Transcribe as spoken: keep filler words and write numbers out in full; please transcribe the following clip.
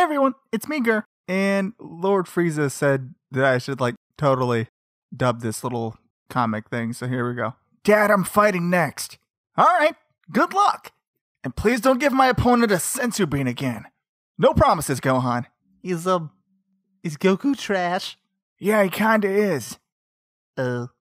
everyone, it's me, Gur. And Lord Frieza said that I should, like, totally dub this little comic thing. So here we go. Dad, I'm fighting next. All right, good luck. And please don't give my opponent a senzu bean again. No promises, Gohan. Is, um, is Goku trash? Yeah, he kinda is. Uh...